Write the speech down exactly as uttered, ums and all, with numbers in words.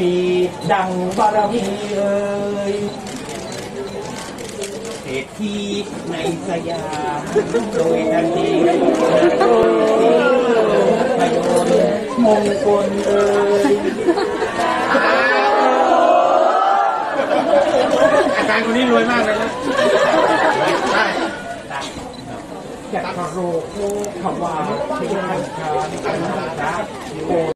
ปีดังบารมีเอ่ยเศรษฐีในสยามโดยทันทีโดยพยนต์มงคลเอ่ยอาจารย์คนนี้รวยมากเลยนะใช่อยากขอโรคโลกขวาเทียนการ